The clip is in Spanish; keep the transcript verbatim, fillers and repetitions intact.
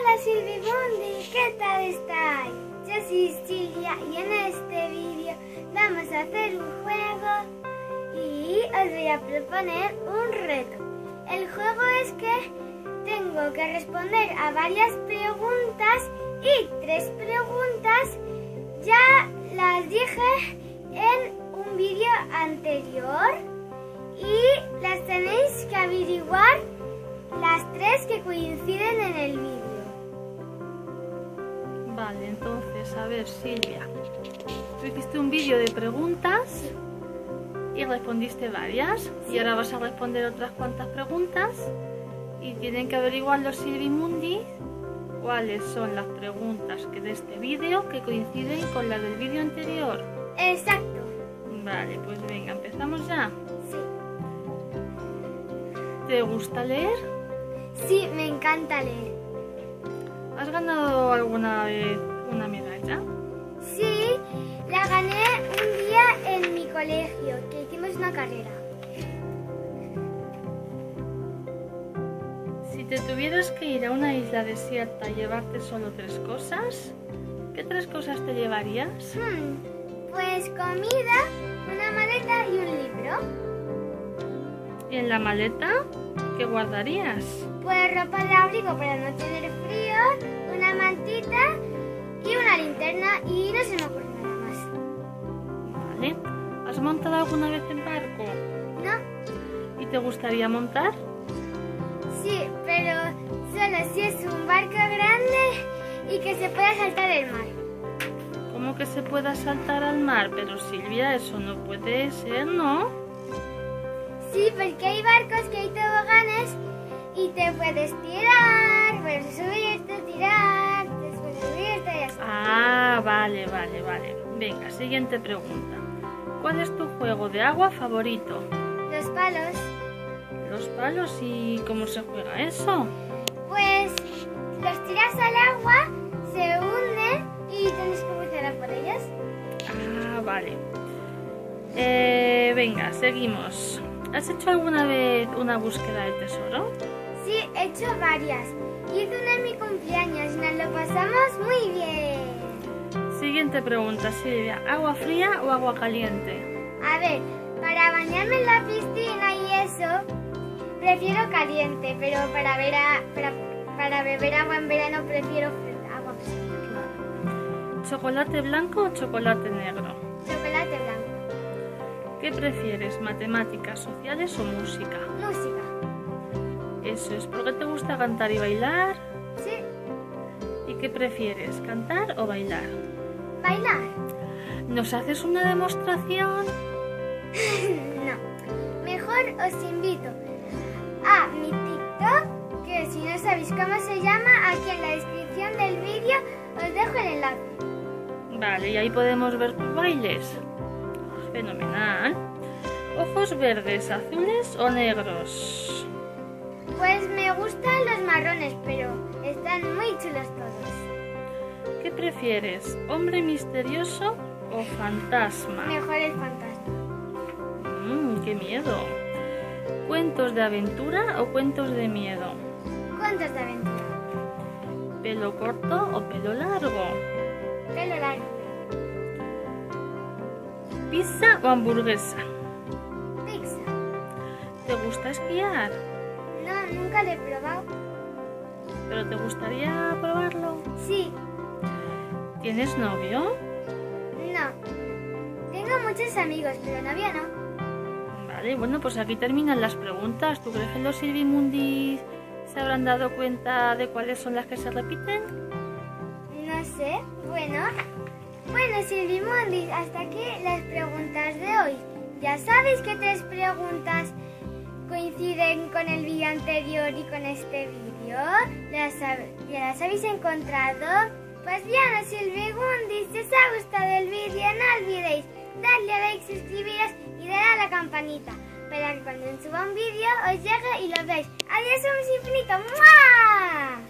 Hola Silvimundi, ¿qué tal estáis? Yo soy Silvia y en este vídeo vamos a hacer un juego y os voy a proponer un reto. El juego es que tengo que responder a varias preguntas y tres preguntas ya las dije en un vídeo anterior y las tenéis que averiguar las tres que coinciden en el vídeo. Vale, entonces, a ver, Silvia, tú hiciste un vídeo de preguntas y respondiste varias, y ahora vas a responder otras cuantas preguntas y tienen que averiguar los Silvimundi cuáles son las preguntas que de este vídeo que coinciden con las del vídeo anterior. Exacto. Vale, pues venga, empezamos ya. Sí. ¿Te gusta leer? Sí, me encanta leer. ¿Has ganado alguna vez una medalla? Sí, la gané un día en mi colegio, que hicimos una carrera. Si te tuvieras que ir a una isla desierta y llevarte solo tres cosas, ¿qué tres cosas te llevarías? Hmm, pues comida, una maleta y un libro. ¿Y en la maleta qué guardarías? Pues ropa de abrigo para no tener frío, una mantita y una linterna y no se me ocurre nada más. Vale. ¿Has montado alguna vez en barco? ¿No? ¿Y te gustaría montar? Sí, pero solo si es un barco grande y que se pueda saltar el mar. ¿Cómo que se pueda saltar al mar? Pero Silvia, eso no puede ser, ¿no? Sí, porque hay barcos que hay toboganes y te puedes tirar, puedes subirte, tirar, te puedes subirte y así. Ah, vale, vale, vale. Venga, siguiente pregunta. ¿Cuál es tu juego de agua favorito? Los palos. ¿Los palos? ¿Y cómo se juega eso? Pues los tiras al agua, se hunden y tienes que cruzar a por ellos. Ah, vale. Eh, venga, seguimos. ¿Has hecho alguna vez una búsqueda del tesoro? Sí, he hecho varias. Hice una en mi cumpleaños y nos lo pasamos muy bien. Siguiente pregunta, Silvia. ¿Agua fría o agua caliente? A ver, para bañarme en la piscina y eso, prefiero caliente, pero para, ver a, para, para beber agua en verano prefiero agua fría. ¿Chocolate blanco o chocolate negro? Chocolate blanco. ¿Qué prefieres, matemáticas, sociales o música? Música. Eso es, ¿por qué te gusta cantar y bailar? Sí. ¿Y qué prefieres, cantar o bailar? Bailar. ¿Nos haces una demostración? No. Mejor os invito a mi TikTok, que si no sabéis cómo se llama, aquí en la descripción del vídeo os dejo el enlace. Vale, y ahí podemos ver tus bailes. Fenomenal. ¿Ojos verdes, azules o negros? Pues me gustan los marrones, pero están muy chulos todos. ¿Qué prefieres, hombre misterioso o fantasma? Mejor el fantasma. Mmm, qué miedo. ¿Cuentos de aventura o cuentos de miedo? Cuentos de aventura. ¿Pelo corto o pelo largo? Pelo largo. ¿Pizza o hamburguesa? Pizza. ¿Te gusta esquiar? No, nunca lo he probado. ¿Pero te gustaría probarlo? Sí. ¿Tienes novio? No. Tengo muchos amigos, pero novio no. Vale, bueno, pues aquí terminan las preguntas. ¿Tú crees que los Silvimundi se habrán dado cuenta de cuáles son las que se repiten? No sé. Bueno. Bueno, Silvimundis, hasta aquí las preguntas de hoy. Ya sabéis que tres preguntas coinciden con el vídeo anterior y con este vídeo. ¿Las, ¿Ya las habéis encontrado? Pues bien, Silvimundis, si os ha gustado el vídeo, no olvidéis darle a like, suscribiros y darle a la campanita para que cuando suba un vídeo os llegue y lo veáis. ¡Adiós, un infinito! ¡Mua!